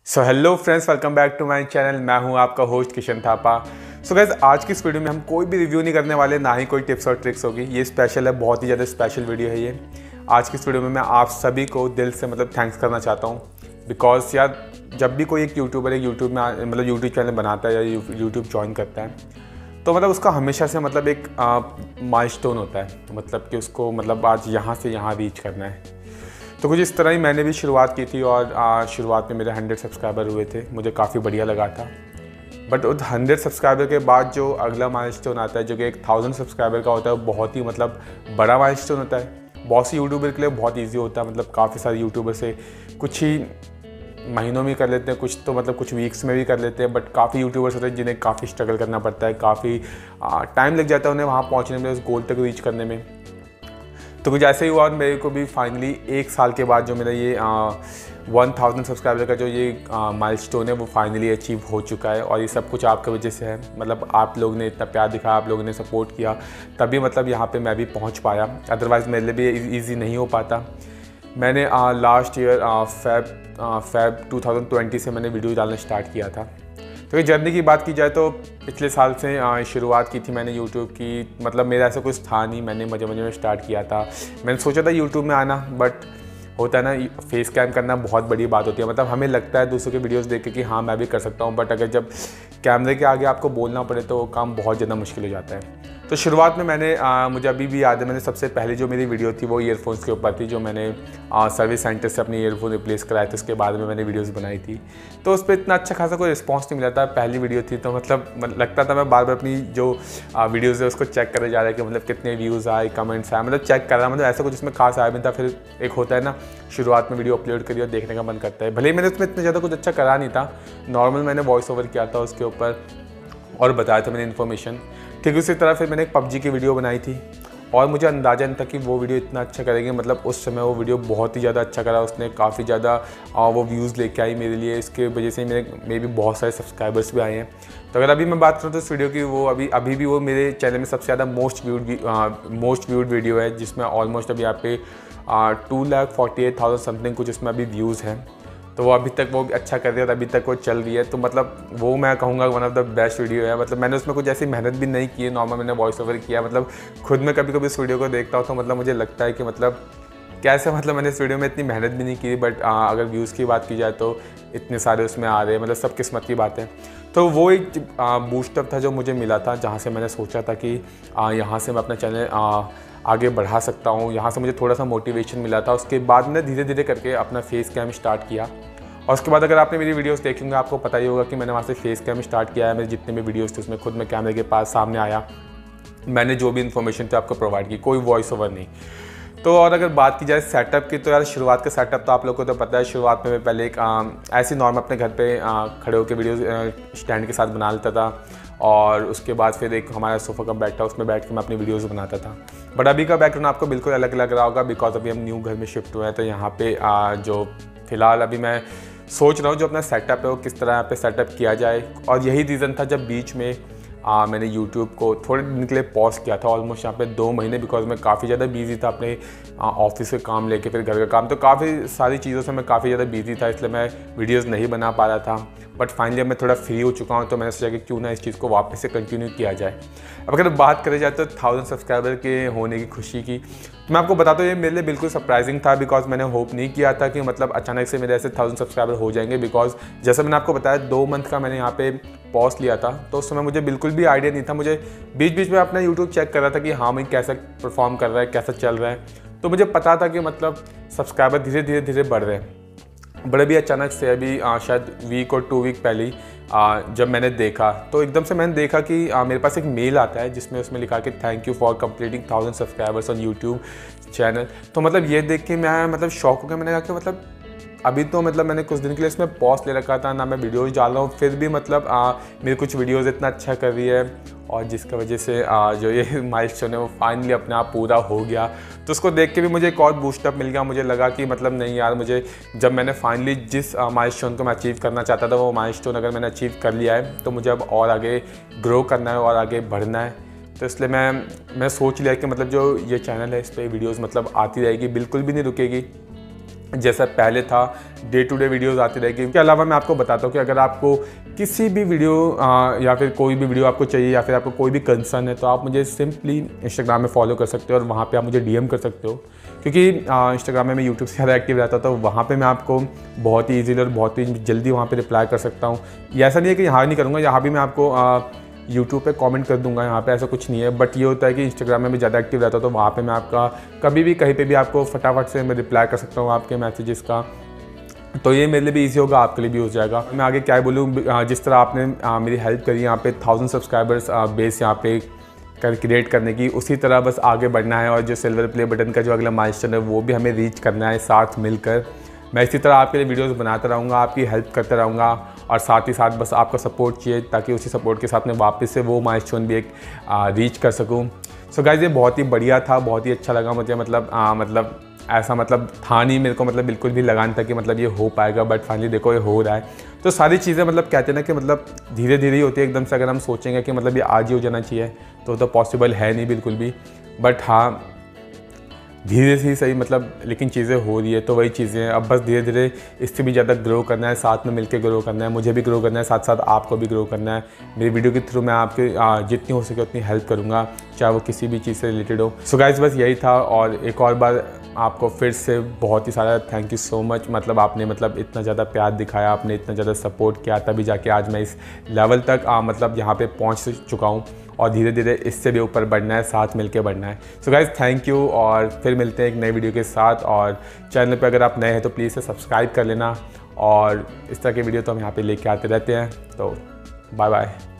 So hello friends, welcome back to my channel. मैं हूं आपका host Kishan Thapa. So guys, आज की इस वीडियो में हम कोई भी रिव्यू नहीं करने वाले, ना ही कोई टिप्स और ट्रिक्स होगी। ये स्पेशल है, बहुत ही ज़्यादा स्पेशल वीडियो है ये। आज की इस वीडियो में मैं आप सभी को दिल से थैंक्स करना चाहता हूँ। बिकॉज यार, जब भी कोई एक यूट्यूबर एक यूट्यूब में यूट्यूब चैनल बनाता है या यूट्यूब ज्वाइन करता है, तो उसका हमेशा से एक माइलस्टोन होता है, कि उसको आज यहाँ से यहाँ रीच करना है। तो कुछ इस तरह ही मैंने भी शुरुआत की थी और शुरुआत में मेरे 100 सब्सक्राइबर हुए थे। मुझे काफ़ी बढ़िया लगा था। बट उस 100 सब्सक्राइबर के बाद जो अगला माइलस्टोन आता है, जो कि 1000 सब्सक्राइबर का होता है, वो बहुत ही बड़ा माइलस्टोन होता है। बहुत सी यूट्यूबर के लिए बहुत ईजी होता है। काफ़ी सारे यूट्यूबर से कुछ ही महीनों में कर लेते हैं, कुछ तो कुछ वीक्स में भी कर लेते हैं। बट काफ़ी यूट्यूबर्स होते हैं जिन्हें काफ़ी स्ट्रगल करना पड़ता है, काफ़ी टाइम लग जाता है उन्हें वहाँ पहुँचने में, उस गोल तक रीच करने में। तो कुछ ऐसे ही हुआ और मेरे को भी फाइनली 1 साल के बाद जो मेरा ये 1000 सब्सक्राइबर का जो ये माइलस्टोन है, वो फाइनली अचीव हो चुका है। और ये सब कुछ आपकी वजह से है। आप लोगों ने इतना प्यार दिखाया, आप लोगों ने सपोर्ट किया, तभी यहाँ पे मैं भी पहुंच पाया। अदरवाइज़ मेरे लिए भी ईजी नहीं हो पाता। मैंने लास्ट ईयर फेब 2020 से मैंने वीडियो डालना स्टार्ट किया था। तो ये जर्नी की बात की जाए तो पिछले साल से शुरुआत की थी मैंने यूट्यूब की। मेरा ऐसा कुछ था नहीं, मैंने मज़े में स्टार्ट किया था। मैंने सोचा था यूट्यूब में आना, बट होता है ना, फेस कैम करना बहुत बड़ी बात होती है। हमें लगता है दूसरों के वीडियोस देख के कि हाँ मैं भी कर सकता हूँ, बट अगर जब कैमरे के आगे आपको बोलना पड़े तो वो काम बहुत ज़्यादा मुश्किल हो जाता है। तो शुरुआत में मुझे अभी भी याद है, मैंने सबसे पहले जो मेरी वीडियो थी वो ईयरफोन्स के ऊपर थी, जो मैंने सर्विस सेंटर से अपनी ईयरफोन रिप्लेस कराए थे। उसके बाद में मैंने वीडियोस बनाई थी, तो उस पर इतना अच्छा खासा कोई रिस्पांस नहीं मिला था। पहली वीडियो थी तो लगता था मैं बार बार अपनी जो वीडियोज़ है उसको चेक करे जा रहा है कि कितने व्यूज़ आए, कमेंट्स आए, चेक कर रहा। ऐसा कुछ इसमें खास आया नहीं था। फिर एक होता है ना, शुरुआत में वीडियो अपलोड करी और देखने का मन करता है। भले ही मैंने उसमें इतना ज़्यादा कुछ अच्छा करा नहीं था, नॉर्मल मैंने वॉइस ओवर किया था उसके ऊपर और बताया था मैंने इन्फॉर्मेशन। ठीक उसी तरह फिर मैंने एक PUBG की वीडियो बनाई थी और मुझे अंदाज़ा नहीं था कि वो वीडियो इतना अच्छा करेगी। उस समय वो वीडियो बहुत ही ज़्यादा अच्छा करा, उसने काफ़ी ज़्यादा वो व्यूज़ लेके आई मेरे लिए। इसके वजह से मेरे भी बहुत सारे सब्सक्राइबर्स भी आए हैं। तो अगर अभी मैं बात करूँ तो इस वीडियो की, वो अभी भी वो मेरे चैनल में सबसे ज़्यादा मोस्ट व्यूड वीडियो है, जिसमें ऑलमोस्ट अभी यहाँ पे 2,48,000 समथिंग कुछ इसमें अभी व्यूज़ हैं। तो वो अभी तक वो अच्छा कर रही है और अभी तक वो चल रही है। तो वो मैं कहूँगा one of the best video है। मैंने उसमें कुछ ऐसी मेहनत भी नहीं की है, नॉर्मल मैंने वॉइस ओवर किया। खुद में कभी कभी इस वीडियो को देखता हूँ तो मुझे लगता है कि कैसे मैंने इस वीडियो में इतनी मेहनत भी नहीं की। बट अगर व्यूज़ की बात की जाए तो इतने सारे उसमें आ रहे हैं, सब किस्मत की बात है। तो वो एक बूस्टअप था जो मुझे मिला था, जहाँ से मैंने सोचा था कि यहाँ से मैं अपना चैनल आगे बढ़ा सकता हूँ। यहाँ से मुझे थोड़ा सा मोटिवेशन मिला था। उसके बाद मैंने धीरे धीरे करके अपना फेस कैम स्टार्ट किया। और उसके बाद अगर आपने मेरी वीडियोस देखी होंगे, आपको पता ही होगा कि मैंने वहाँ से फेस कैम स्टार्ट किया है। मेरे जितने भी वीडियोस थे उसमें खुद मैं कैमरे के पास सामने आया, मैंने जो भी इन्फॉर्मेशन थी आपको प्रोवाइड की, कोई वॉइस ओवर नहीं। तो और अगर बात की जाए सेटअप की, तो यार शुरुआत का सेटअप तो आप लोगों को तो पता है। शुरुआत में मैं पहले एक ऐसी नॉर्मल अपने घर पे खड़े होकर वीडियोस स्टैंड के साथ बना लेता था। और उसके बाद फिर एक हमारा सोफ़ा का बैठ था, उसमें बैठ के मैं अपनी वीडियोस बनाता था। बट अभी का बैकग्राउंड आपको बिल्कुल अलग लग रहा होगा, बिकॉज अभी हम न्यू घर में शिफ्ट हुए हैं। तो यहाँ पे जो फ़िलहाल अभी मैं सोच रहा हूँ जो अपना सेटअप है वो किस तरह यहाँ पे सेटअप किया जाए। और यही रीज़न था जब बीच में मैंने YouTube को थोड़े दिन के लिए पॉज किया था, ऑलमोस्ट यहाँ पे 2 महीने, बिकॉज मैं काफ़ी ज़्यादा बिजी था अपने ऑफिस के काम लेके, फिर घर का काम, तो काफ़ी सारी चीज़ों से मैं काफ़ी ज़्यादा बिजी था, इसलिए मैं वीडियोस नहीं बना पा रहा था। बट फाइनली अब मैं थोड़ा फ्री हो चुका हूँ, तो मैंने सोचा कि क्यों ना इस चीज़ को वापस से कंटिन्यू किया जाए। अब अगर बात करें जाए तो 1000 सब्सक्राइबर के होने की खुशी की, तो मैं आपको बताता हूँ ये मेरे लिए बिल्कुल सरप्राइजिंग था। बिकॉज मैंने होप नहीं किया था कि अचानक से मेरे ऐसे 1000 सब्सक्राइबर हो जाएंगे। बिकॉज जैसे मैंने आपको बताया 2 मंथ का मैंने यहाँ पे पॉज लिया था, तो उस समय मुझे बिल्कुल भी आइडिया नहीं था। मुझे बीच बीच में अपना यूट्यूब चेक कर रहा था कि हाँ मैं कैसा परफॉर्म कर रहा है, कैसा चल रहा है। तो मुझे पता था कि सब्सक्राइबर धीरे धीरे बढ़ रहे हैं। बड़े भी अचानक से अभी शायद वीक और 2 वीक पहले जब मैंने देखा, तो एकदम से मैंने देखा कि मेरे पास एक मेल आता है जिसमें उसमें लिखा कि thank you for completing 1000 subscribers on YouTube channel. तो ये देख के मैं शॉक हो गया। मैंने कहा कि अभी तो मैंने कुछ दिन के लिए इसमें पॉज ले रखा था, ना मैं वीडियोज़ डाल रहा हूँ, फिर भी मेरे कुछ वीडियोज़ इतना अच्छा कर रही है। और जिसकी वजह से जो ये माइलस्टोन है वो फाइनली अपने आप पूरा हो गया। तो उसको देख के भी मुझे एक और बूस्टअप मिल गया। मुझे लगा कि नहीं यार, मुझे जब मैंने फाइनली जिस माइलस्टोन को मैं अचीव करना चाहता था, वो माइलस्टोन अगर मैंने अचीव कर लिया है, तो मुझे अब और आगे ग्रो करना है और आगे बढ़ना है। तो इसलिए मैं सोच लिया कि जो ये चैनल है इस पर वीडियोज़ आती रहेगी, बिल्कुल भी नहीं रुकेगी। जैसा पहले था डे टू डे वीडियोज़ आती रहेगी। इसके अलावा मैं आपको बताता हूँ कि अगर आपको किसी भी वीडियो या फिर कोई भी वीडियो आपको चाहिए या फिर आपको कोई भी कंसर्न है तो आप मुझे सिंपली इंस्टाग्राम में फॉलो कर सकते हो और वहाँ पे आप मुझे डीएम कर सकते हो, क्योंकि इंस्टाग्राम में मैं यूट्यूब से ज़्यादा एक्टिव रहता था, तो वहाँ पे मैं आपको बहुत ही ईजीली और बहुत ही जल्दी वहाँ पे रिप्लाई कर सकता हूँ। ऐसा नहीं है कि यहाँ नहीं करूँगा, यहाँ भी मैं आपको यूट्यूब पे कमेंट कर दूंगा, यहाँ पे ऐसा कुछ नहीं है। बट ये होता है कि इंस्टाग्राम में भी ज़्यादा एक्टिव रहता हूँ तो वहाँ पे मैं आपका कभी भी कहीं पे भी आपको फटाफट से मैं रिप्लाई कर सकता हूँ आपके मैसेजेस का। तो ये मेरे लिए भी इजी होगा, आपके लिए भी हो जाएगा। मैं आगे क्या बोलूँ, जिस तरह आपने मेरी हेल्प करी यहाँ पे 1000 सब्सक्राइबर्स बेस यहाँ पे क्रिएट करने की, उसी तरह बस आगे बढ़ना है और जो सिल्वर प्ले बटन का जो अगला माइलस्टोन है वो भी हमें रीच करना है साथ मिलकर। मैं इसी तरह आपके लिए वीडियोस बनाता रहूँगा, आपकी हेल्प करता रहूँगा और साथ ही साथ बस आपका सपोर्ट चाहिए ताकि उसी सपोर्ट के साथ मैं वापस से वो माइलस्टोन भी एक रीच कर सकूँ। सो गाइस ये बहुत ही बढ़िया था, बहुत ही अच्छा लगा मुझे। मतलब ऐसा मतलब था नहीं मेरे को, मतलब बिल्कुल भी लगा नहीं था कि मतलब ये हो पाएगा, बट फाइनली देखो ये हो रहा है। तो सारी चीज़ें मतलब कहते हैं ना कि मतलब धीरे धीरे ही होती है, एकदम से अगर हम सोचेंगे कि मतलब ये आज ही हो जाना चाहिए तो पॉसिबल है नहीं बिल्कुल भी। बट हाँ, धीरे से ही सही मतलब, लेकिन चीज़ें हो रही है तो वही चीज़ें हैं। अब बस धीरे धीरे इससे भी ज़्यादा ग्रो करना है, साथ में मिलकर ग्रो करना है, मुझे भी ग्रो करना है, साथ साथ आपको भी ग्रो करना है। मेरी वीडियो के थ्रू मैं आपके जितनी हो सके उतनी हेल्प करूँगा, चाहे वो किसी भी चीज़ से रिलेटेड हो। सो गाइस बस यही था, और एक और बार आपको फिर से बहुत ही सारा थैंक यू सो मच। मतलब आपने मतलब इतना ज़्यादा प्यार दिखाया, आपने इतना ज़्यादा सपोर्ट किया, तभी जाके आज मैं इस लेवल तक मतलब यहाँ पे पहुँच चुका हूँ और धीरे धीरे इससे भी ऊपर बढ़ना है, साथ मिलके बढ़ना है। सो गाइस थैंक यू, और फिर मिलते हैं एक नई वीडियो के साथ। और चैनल पे अगर आप नए हैं तो प्लीज़ से सब्सक्राइब कर लेना, और इस तरह के वीडियो तो हम यहाँ पे लेके आते रहते हैं। तो बाय बाय।